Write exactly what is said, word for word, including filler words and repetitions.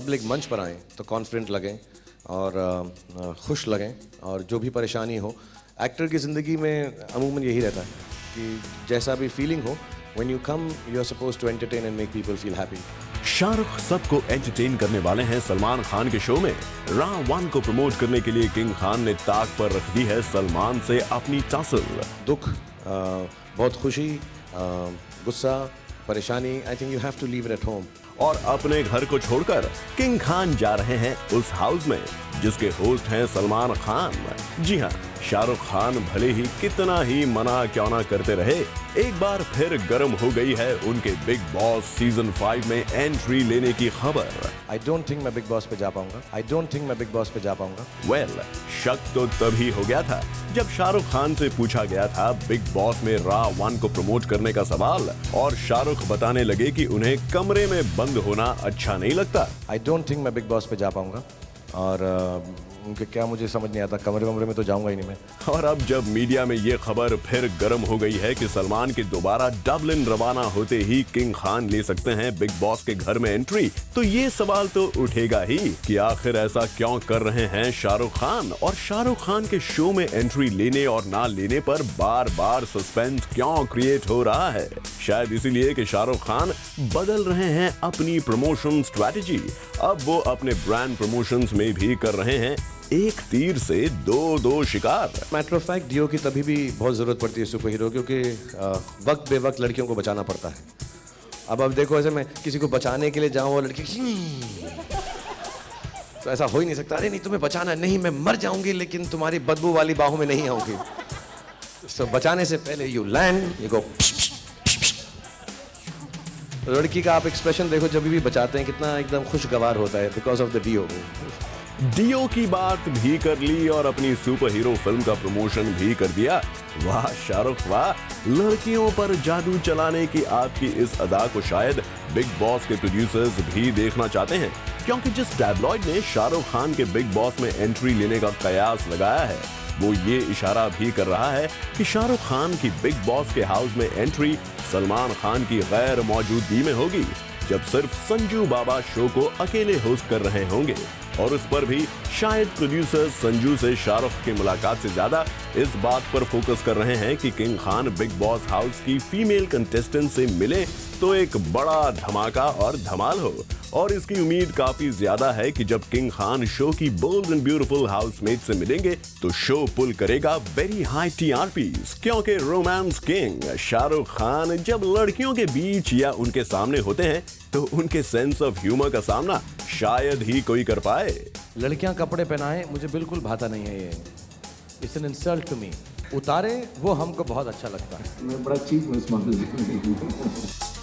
Public मंच पर आएँ तो कॉन्फिडेंट लगें और आ, खुश लगें, और जो भी परेशानी हो, एक्टर की ज़िंदगी में अमूमन यही रहता है कि जैसा भी फीलिंग हो, when you come you are supposed to entertain and make people feel happy. Shahrukh सबको एंटरटेन करने वाले हैं सलमान खान के शो में। रा वन को प्रमोट करने के लिए किंग खान ने ताक पर रख दी है सलमान से अपनी टासल। दुख, आ, बहुत खुशी, आ, गुस्सा, परेशानी, I think you have to leave it at home. और अपने घर को छोड़कर किंग खान जा रहे हैं उस हाउस में जिसके होस्ट हैं सलमान खान। जी हाँ, शाहरुख खान भले ही कितना ही मना क्यों ना करते रहे, एक बार फिर गर्म हो गई है उनके बिग बॉस सीजन फाइव में एंट्री लेने की खबर। आई डोंट थिंक मैं बिग बॉस पे जा पाऊंगा। आई डोंट थिंक मैं बिग बॉस पे जा पाऊंगा। वेल well, शक तो तभी हो गया था जब शाहरुख खान से पूछा गया था बिग बॉस में रा वन को प्रमोट करने का सवाल, और शाहरुख बताने लगे कि उन्हें कमरे में बंद होना अच्छा नहीं लगता। आई डोंट थिंक मैं बिग बॉस पे जा पाऊंगा, और उनके क्या मुझे समझ नहीं आता, कमरे वमरे में तो जाऊंगा ही नहीं मैं। और अब जब मीडिया में ये खबर फिर गर्म हो गई है कि सलमान के दोबारा डबलिन रवाना होते ही किंग खान ले सकते हैं बिग बॉस के घर में एंट्री, तो ये सवाल तो उठेगा ही कि आखिर ऐसा क्यों कर रहे हैं शाहरुख खान, और शाहरुख खान के शो में एंट्री लेने और ना लेने पर बार बार सस्पेंस क्यों क्रिएट हो रहा है। शायद इसीलिए कि शाहरुख खान बदल रहे हैं अपनी प्रमोशन स्ट्रैटेजी। अब वो अपने ब्रांड प्रमोशंस में भी कर रहे हैं एक तीर से दो दो शिकार। मैटर ऑफ फैक्ट, डीओ की तभी भी बहुत ज़रूरत पड़ती है सुपर हीरो, क्योंकि वक्त बे वक्त लड़कियों को बचाना पड़ता है। अब अब देखो, ऐसे मैं किसी को बचाने के लिए जाऊँ और लड़की तो ऐसा हो ही नहीं सकता। अरे नहीं, तुम्हें बचाना नहीं, मैं मर जाऊंगी लेकिन तुम्हारी बदबू वाली बाहों में नहीं आऊंगी। so, बचाने से पहले यू लैंड, यू गो। लड़की का आप एक्सप्रेशन देखो जब भी बचाते हैं, कितना एकदम खुशगवार होता है, because of the deo. Deo की बात भी कर ली और अपनी सुपर हीरो फिल्म का प्रमोशन भी कर दिया। वाह शाहरुख वाह, लड़कियों पर जादू चलाने की आपकी इस अदा को शायद बिग बॉस के प्रोड्यूसर्स भी देखना चाहते हैं, क्योंकि जिस टैबलॉइड ने शाहरुख खान के बिग बॉस में एंट्री लेने का कयास लगाया है, वो ये इशारा भी कर रहा है कि शाहरुख खान की बिग बॉस के हाउस में एंट्री सलमान खान की गैर मौजूदगी में होगी, जब सिर्फ संजू बाबा शो को अकेले होस्ट कर रहे होंगे। और उस पर भी शायद प्रोड्यूसर संजू से शाहरुख की मुलाकात से ज्यादा इस बात पर फोकस कर रहे हैं कि king Khan Bigg Boss house की फीमेल कंटेस्टेंट से मिले तो एक बड़ा धमाका और धमाल हो। और इसकी उम्मीद काफी ज्यादा है कि जब किंग खान शो की बोल्ड एंड ब्यूटीफुल हाउसमेट से मिलेंगे तो शो पुल करेगा वेरी हाई टीआरपीज, क्योंकि रोमांस किंग शाहरुख खान जब लड़कियों के बीच या उनके सामने होते हैं तो उनके सेंस ऑफ ह्यूमर का सामना शायद ही कोई कर पाए। लड़कियां कपड़े पहनाए मुझे बिल्कुल भाता नहीं है, ये it's an insult to me. उतारे वो हमको बहुत अच्छा लगता है। मैं बड़ा चीप हूँ इस मामले में।